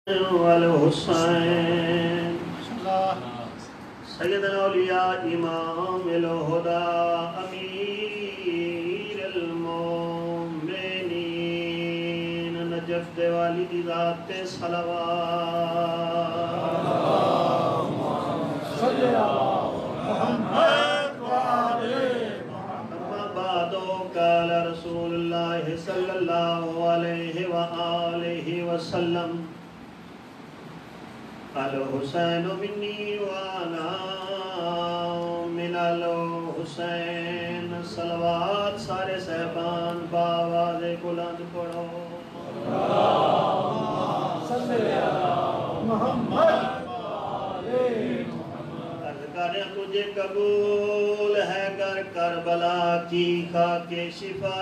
والحسین سید الاولیاء امام الہدا امیر المومنین نجف دے والدی ذات تے صلوات صلی اللہ محمد اما بعد قال رسول اللہ صلی اللہ علیہ وآلہ وسلم الحسین منی وانا من الحسین صلوات سارے صحبان باواز بلند پڑھو صلی اللہ محمد عرض کریں تجھے قبول ہے گر کربلا کی خاک شفا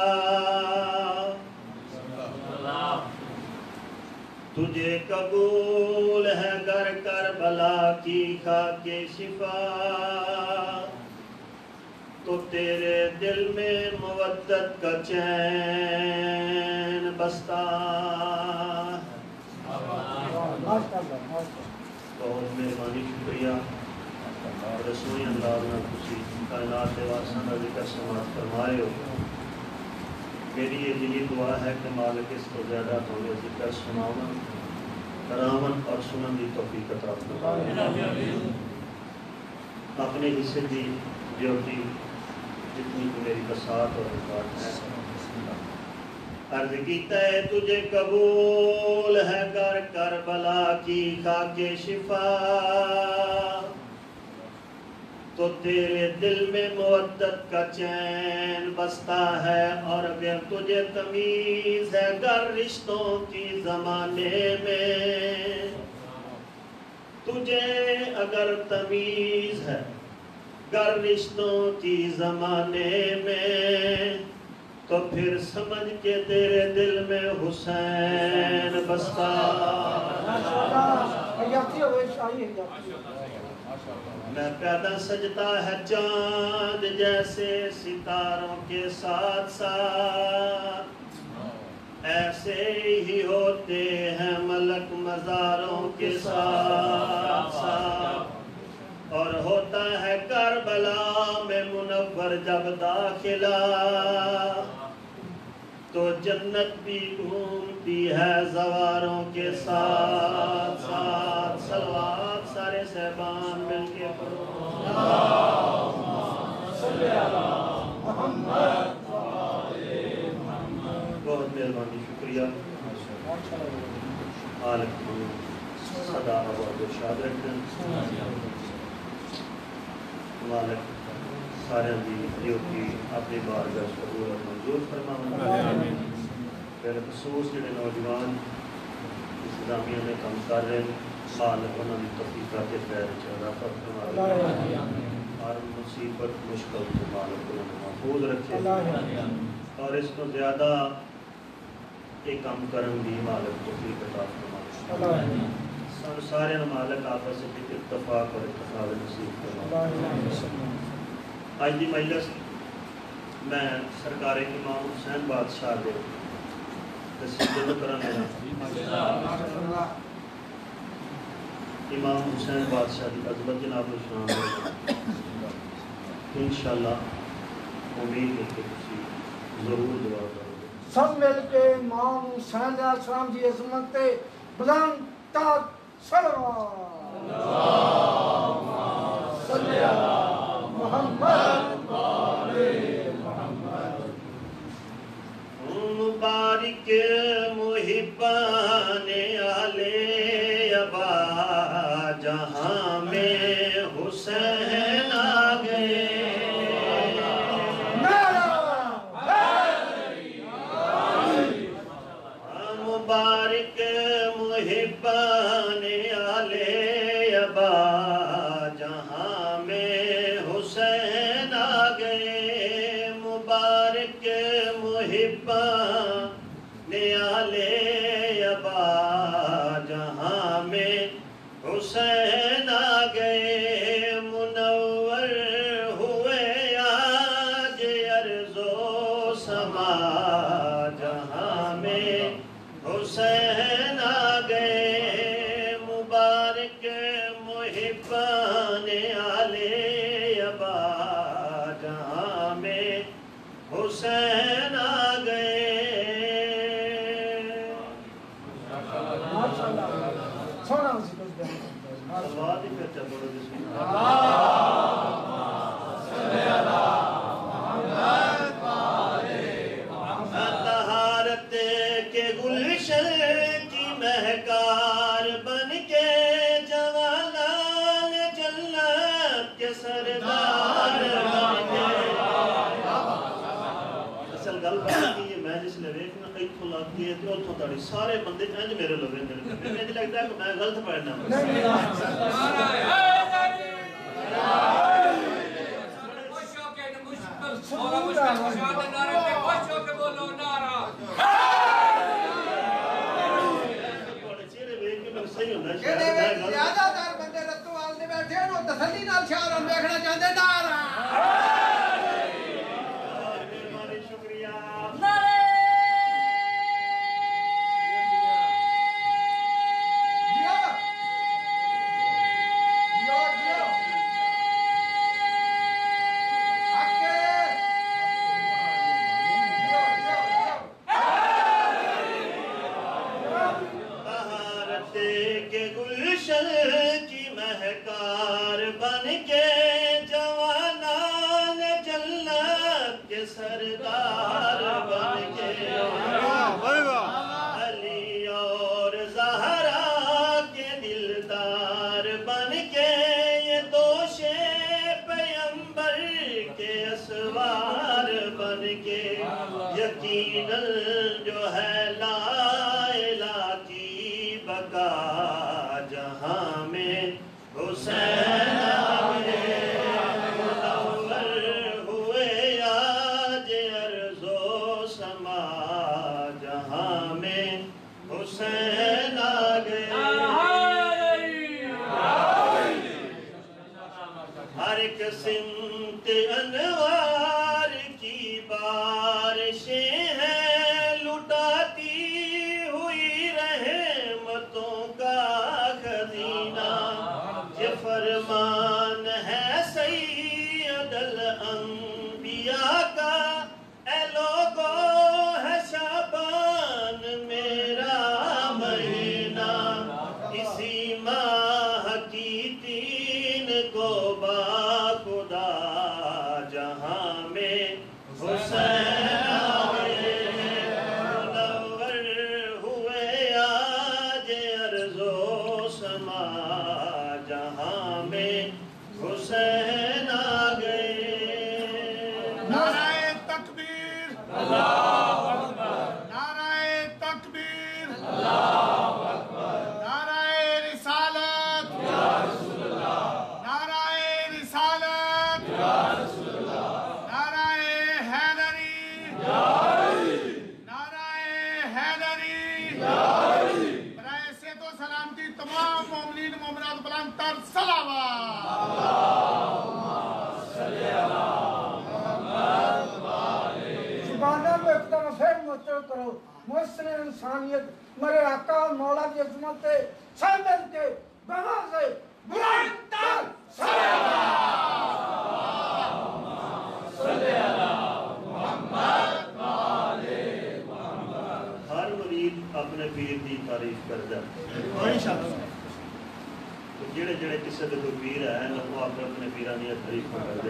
تجھے قبول ہے گر کربلا کی خاک شفا تو تیرے دل میں مودت کا چین بستا بہت مہربانی شکریہ رسوئی انداز میں کسی کائنات واسطہ کا ذکر سماعت فرمائے ہو میری یہ دلی دعا ہے کہ مالک اس کو زیادہ تمہیں ذکر سناؤں کرامن اور سنن دی توفیق عطا فرمائے اپنے حصے دی ڈیوٹی جتنی کو میری بساط اور ریکارڈ ہے عرض کیتا ہے تجھے قبول ہے گر کربلا کی خاک شفا تو تیرے دل میں مودت کا چین بستا ہے اور اگر تجھے تمیز ہے گر رشتوں کی زمانے میں تجھے اگر تمیز ہے گر رشتوں کی زمانے میں تو پھر سمجھ کے تیرے دل میں حسین بستا میں پیدا سجتا ہے چاند جیسے ستاروں کے ساتھ ساتھ ایسے ہی ہوتے ہیں ملک مزاروں کے ساتھ ساتھ اور ہوتا ہے کربلا میں منور جب داخلہ تو جنت بھی گھومتی ہے زواروں کے ساتھ ساتھ صلوات سارے صحبان مل کے پڑھو صلی اللہ محمد بہت مہربانی شکریہ آلک صدا آباد و شاد رکھن مالک سارے دی ڈیوٹی اپنی بارگاہ قبول اور منظور فرمائیں پھر خصوص جڑے نوجوان اسلامیہ میں کام کر رہے ہیں مالک انہوں نے توفیقات خیر عطا فرمائے ہر مصیبت مشکل سے مالک انہوں نے محفوظ رکھے اور اس کو زیادہ ایک کام کرن دی مالک توفیق عطا فرمائے سارے مالک آپس سے اتفاق اور اتفاق نصیب فرمائے آج دی مجلس میں سرکار امام حسین بادشاہ دے تصدیق کرنے امام حسین بادشاہ دی عظمت جناب شان انشاءاللہ امید ہے کہ کسی ضرور دعا کرو سب مل کے امام حسین علیہ السلام دی عظمت تے بلند تاج صلوات صلی اللہ محمد مبارک محبان آلے ابا جہاں میں حسین آگئے مبارک محبان آلے ابا جہاں میں حسین آگئے حسین آ گئے. سونا اسی کو صلوات ہی پھر چل پڑو جس میں طہارت کے گلشن کی مہکار بن کے جوانان جنت کے سردار بن کے. اصل گل بات یہ میں جس لئے ویکنا اتھوں لگتی ہے تو اتھوں تاڑی سارے بندے انج میرے لوگ اندر میں لگتا ہے کہ میں غلط پڑھنا زیادہ تر بندے رتو والدے بیٹھے ہیں وہ تسلی نال شاہران دیکھنا چاہتے نارا. شکریہ. مہکار بن کے جوانان جنت کے سردار بن کے علی اور زہرا کے دلدار بن کے یہ دوش پیمبر کے اسوار بن کے یقیناً جو ہے لا الہ کی بقا جہاں میں حسین آگے منور ہوئے آج ارض و سما جہاں میں حسین آگے. ہر ایک سمت انوار کی بارشیں ہیں لٹاتی ہوئی رحمتوں کا خزینہ. یہ فرمان ہے سید الانبیاء کا اے لوگو ہے شعبان میرا مہینہ. اسی ماہ کی 3 کو با خدا جہاں میں حسین آگے منور ہوئے آج ارض و سما جہاں میں حسین آگے. نعرہ تکبیر اللہ اکبر. نعرہ تکبیر اللہ اکبر. نعرہ رسالت یا رسول اللہ. نعرہ رسالت یا رسول اللہ. نعرہ حیدری یا علی. نعرہ حیدری یا علی. برائے سے تو سلامتی تمام مومنین مومنات بلند تر صلوات. زبانہ میں اقدام پھر مستر کرو محسن انسانیت مرے آقا مولا کی عظمت سے سامن کے بغا سے بلند تر صلوات. ہر مرید اپنے پیر دی تعریف کردا جڑے جڑے کسی دے کوئی پیر ہے وہ اپنے پیراں دی تعریف کردے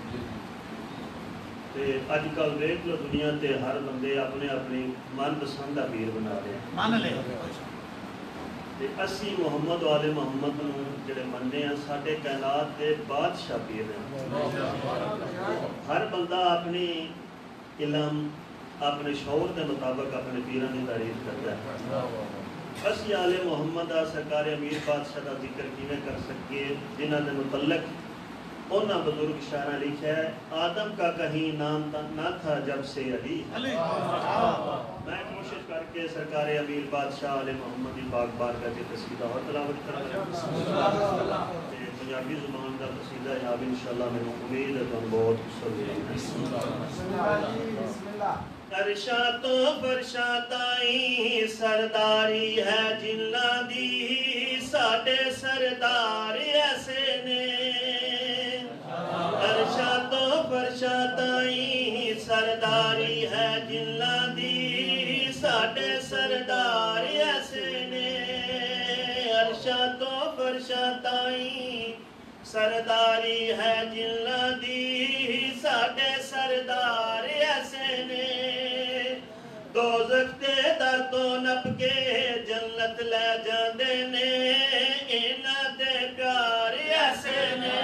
تے اج کل دیکھ لو دنیا تے ہر بندے اپنے اپنی من پسند دا پیر بنا رہے ہیں. مان لے تے اسی محمد والے محمد نو جڑے مننے ہیں ساڈے کائنات دے بادشاہ پیر ہیں. ہر بندہ اپنی علم اپنے شعور کے مطابق اپنے پیراں کی تعریف کرتا ہے. اسی آل محمد سرکار امیر بادشاہ کا ذکر کیویں کر سکے جنہاں دے متعلق انہاں بزرگ شاعراں لکھا ہے آدم کا کہیں نام نہ تھا جب سے علی. میں کوشش کر کے سرکار امیر بادشاہ آل محمد پاک بارگاہ کے قصیدہ اور تلاوت کرنا پنجابی زبان کا قصیدہ ہے. اب انشاءاللہ میں امید ہے تم بہت پسند ہے. عرشاں تو فرشاں تائیں سرداری ہے جنہاں دی ساڈے سردار ایسے نے. عرشاں تو فرشاں تائیں سرداری ہے جنہاں دی ساڈے سردار ایسے نے عرشاں تو فرشاں تائیں سرداری ہے جنہاں دی ساڈے سردار ایسے نے دوزخ دے در تو نپ کے جنت لے جاندے نے انہاں دے پیار ایسے نے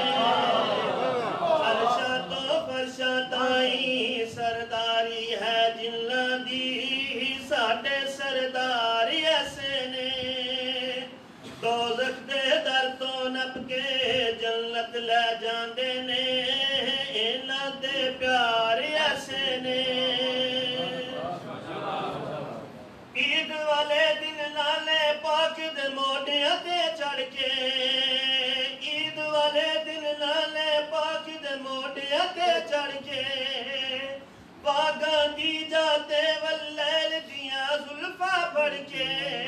عرشاں تو فرشاں تائیں سرداری ہے جنہاں دی ساڈے سردار ایسے نے دوزخ دے در تو نپ کے جنت لے جاندے نے انہاں دے پیار ایسے نے عید والے دن نالے پاک دے موڈیاں تے چڑھ کے عید والے دن نالے پاک دے موڈیاں تے چڑھ کے باغاں دی جاتے واللیل دیاں زلفاں پڑھ کے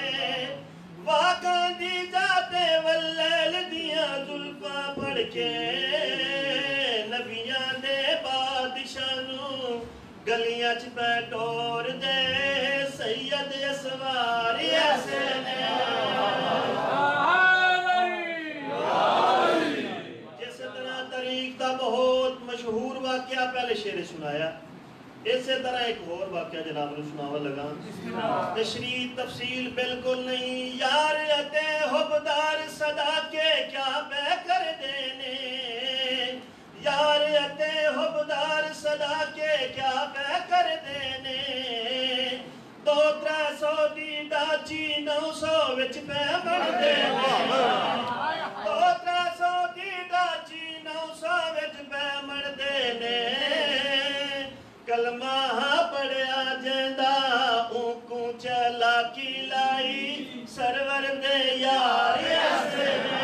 باغاں دی جاتے واللیل دیاں زلفاں پڑھ کے نبیاں دے بادشاہ نوں گلیاں چ پہ ٹور دے سید اسوار ایسے نے جس طرح طریق کا بہت مشہور واقعہ پہلے شعر سنایا اسی طرح ایک اور واقعہ جناب نے سناوا لگا تشریح تفصیل بالکل نہیں یار اتے حبدار صدا کے کیا بے کر دینے یار اتے حبدار صدا کے کیا بے کر دینے 200-300 دی ڈاچی 900 وچ پہ بڑھ دینے 200-300 دی ڈاچی 900 وچ پہ مڑ دینے کلمہ پڑھیا جیندہ اونکوں چلا کی لائی سرور دے یار ایسے نے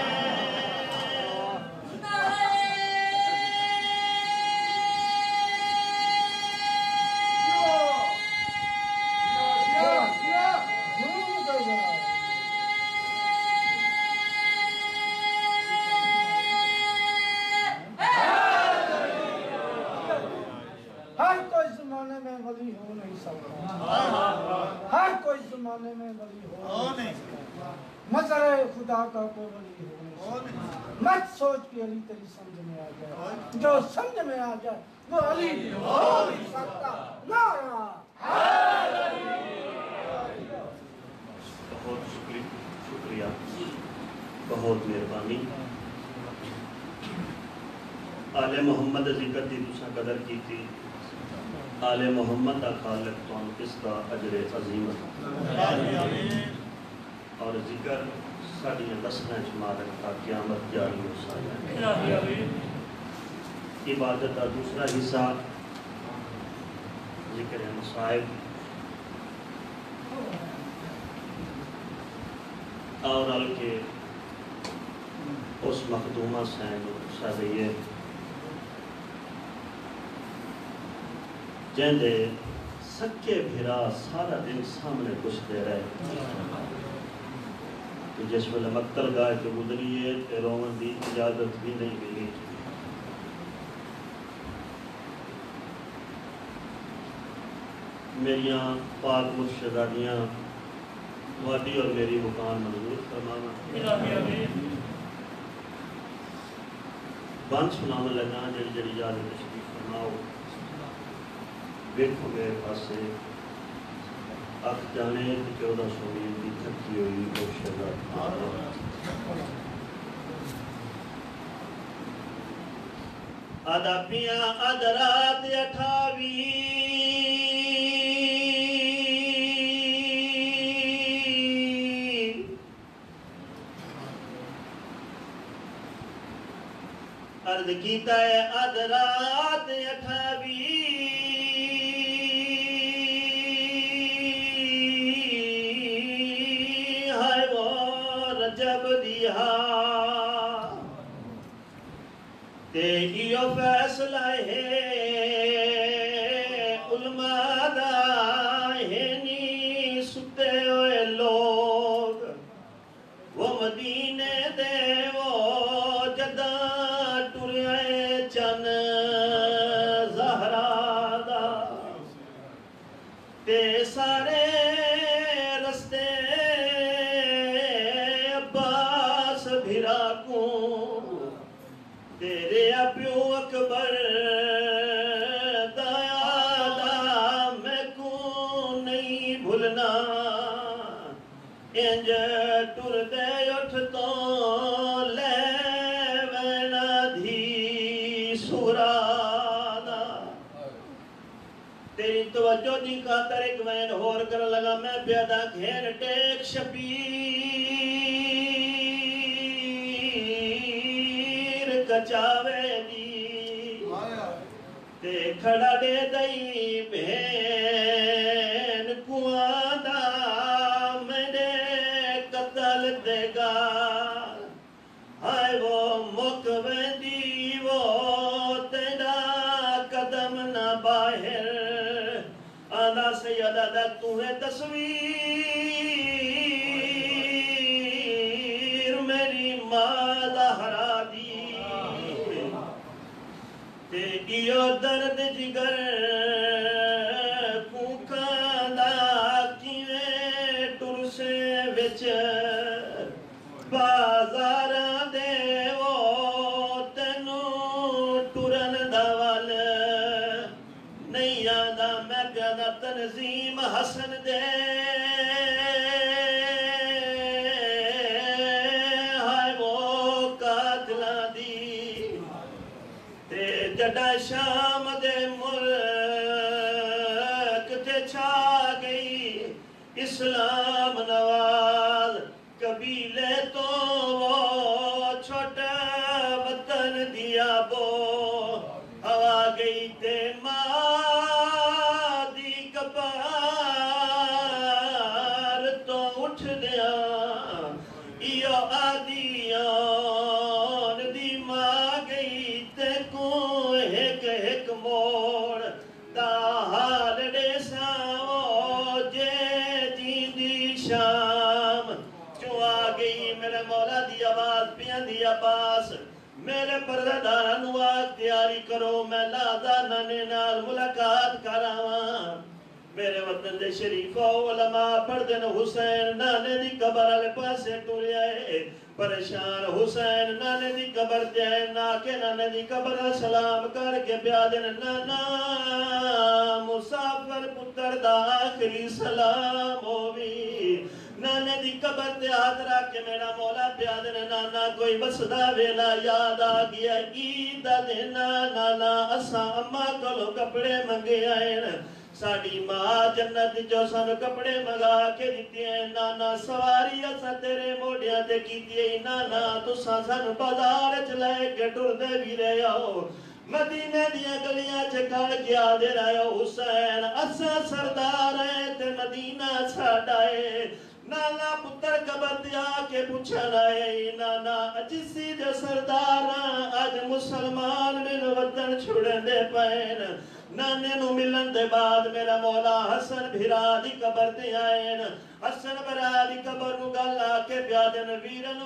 ولی ہو نہیں سکتا ہر کوئی زمانے میں ولی ہو نہیں سکتا مظہر خدا کا کوئی ولی ہو نہیں سکتا مت سوچ کے علی تیری سمجھ میں آ جائے جو سمجھ میں آ جائے وہ علی ہو نہیں سکتا نعرہ بہت شکریہ بہت مہربانی آل محمد ذکر دی تساں قدر کی تھی آل محمد دا خالق تو اس کا اجر عظیم اور ذکر ساڑیاں دسنا شمار رکھتا قیامت جاری ہو سایا عبادت کا دوسرا حصہ ذکر مصائب اور کے اس مخدومہ سین سادیے جیندے سکے بھیرا سارا دن سامنے کچھ دے رہے تو جس ویلے مقتل گائے کے گزریے تے رومن دی اجازت بھی نہیں ملی میریاں پاک مرشدانیاں وادی اور میری مکان منظور فرمانا بان سنانا لگا جڑی جڑی یاد تشریف فرماؤ دیکھو میرے پاس سے اکھ جانے 1400 میل کی تھکی ہوئی مرشدہ آدھا پیاں آدھا رات 28 عرض کیتا ہے آدھا رات 28 ایو فیصلہ ہے علماء دا ہینی ستے ہوئے لوگ وہ مدینے دے وہ جدہ ٹرے چن تیری توجہ دی خاطر ایک وین ہور کر لگا میں پیدا گھین ٹیک شبیر کچاوے دی تے کھڑا دے دئی بہن کوانا میرے قتل دے گا ہائے وہ مکویندی وہ تیرا قدم نہ باہر آنا سیدہ دا تُہیں تصویر میری ماں دا ہرا دی تے ایو درد جگر کوکاندہ کیویں ٹرسے وچ بازاراں دے وہ تینوں ٹرن دا ول نہیں آندا میں پیادا تنظیم حسن دے ہائے وہ قاتلاں دی تے جڈا شام دے ملک تے چھا گئی اسلام نواز قبیلے تو وہ چھوٹا وطن دیا بو ہوا گئی تے ماں دی کپار تو اٹھ دیا ایو آدیان دی ماں گئی تے کو ایک ایک موڑ دا حال دے ساو جے جین دی شام جو آ گئی میرے مولا دی آواز پیان دی عباس میرے پرداداران آگ تیاری کرو میں لادہ نانے نال ملاقات کراواں میرے وطن دے شریف علماء پردن حسین نانے دی قبر علی پاسے ٹوری آئے پریشان حسین نانے دی قبر جائے ناکے نانے دی قبر سلام کر کے بیادن نانا مسافر پتر دا آخری سلام ہوئی نانے دی قبر تے ہاتھ رکھ کے میرا مولا پیادن نانا کوئی بسدہ ویلا یاد آ گیا عید دینا نانا اسا اممہ کلو کپڑے منگے آئین ساڑی ماں جنت جو سن کپڑے مگا کے دیتی ہیں نانا سواری اسا تیرے موڑیاں دے کی دیئے نانا تو سن بازار چلائے کے ٹر دے بھی رہے آؤ مدینہ دیا گلیاں چکڑ کیا دے رہے ہو حسین اسا سردار ہیں تے مدینہ چھاڑائے نانا پتر قبر دیا کے پوچھا رہے نانا جسی جو سرداراں آج مسلمان من وطن چھوڑیں دے پائن نانے نو ملن دے بعد میرا مولا حسن بھرا دی قبر دے آئین حسن بھرا دی قبر نو گالا کے بیادن ویرن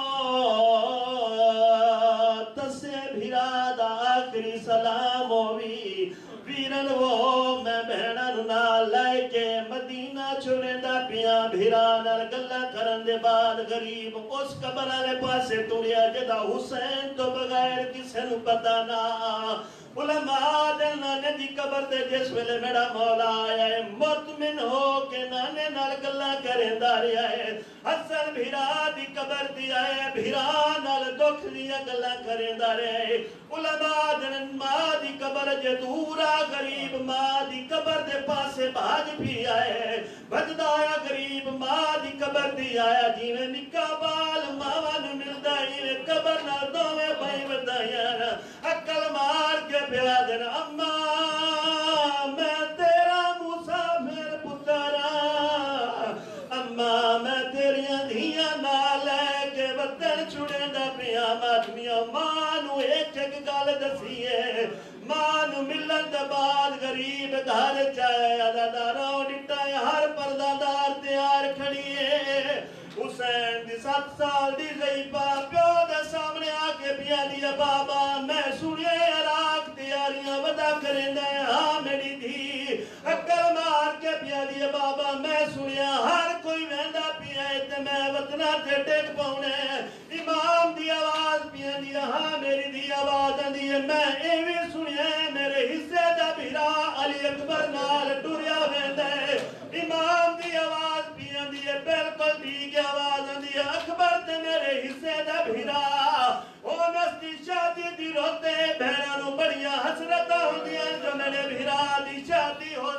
تسے بھرا دا آخری سلام ہوئی ویرن وہ میں بہنہ نہ لائے کے مدینہ چھوڑیں دا پیاں بھیران گلہ کرن دے بعد غریب اس قبر آلے پاسے توریا جدا حسین تو بغیر کسے نو پتا نہ علماء دل نانے دی قبر دے جس ویلے میرا مولا آیا ہے مطمئن ہو کہ نانے نال گلہ کریں داری آئے حسن بھیرا دی قبر دی آئے بھیرا نال دکھ دیا گلہ کریں داری آئے علماء دل ماں دی قبر جے دورا غریب ماں دی قبر دے پاسے بھاج بھی آئے بجدہ آیا غریب ماں دی قبر دی آیا جیویں نکا بال ماوان مل دائی قبر نہ دوے بھائی بدائیاں اکل مار کے بیادن اماں میں تیرا مسافر پترا اماں میں تیریاں دھیاں نالے کے وطن چھوڑیں دا پیا ماتمیاں ماں نو ایک ایک گال دسیے ماں نو ملن دا بعد غریب گھر چاہے عدداروں ڈٹائے ہر پردادار تیار کھڑیے حسین دی 7 سال دی غیبہ پیو دے سامنے آکے پیا دیا بابا میں سنیے عراق تیاریاں ودا کریں دے ہاں میری دھی اکل مار کے پیا دیا بابا میں سنیا ہر کوئی ویندہ پیا تے میں وطنہ تے ٹیک پاؤنے امام دی آواز پیا دیا ہاں میری دی آواز دیا میں ایوی سنیا میرے حصے دا بھیرا علی اکبر نال ٹوریا ویندے امام دی آواز پیا دیا بلکل دی کی آواز دیا اکبر تے میرے حصے دا بھیرا او نستی شادی دی روتے بہنوں بڑیاں حسرتہ ہو دیا جو میرے بھیرا دی شادی ہو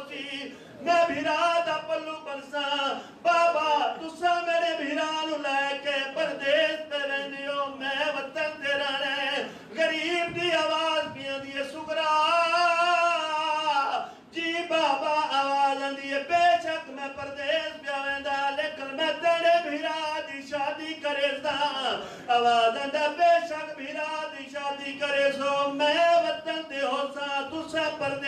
میں بھیرا دا پلو برسا بابا تسا میرے بھیرا نو لے کے پردیس پہ رہنے ہو میں وطن تے رہنے غریب دی آواز پیاں دیئے سگرا جی بابا آواز دیئے بے شک میں پردیس پہ ویندا لیکن میں تیرے بھیرا دی شادی کرے سا آواز بے شک بھیرا دی شادی کرے سو میں وطن تے ہو سا تسا پردیس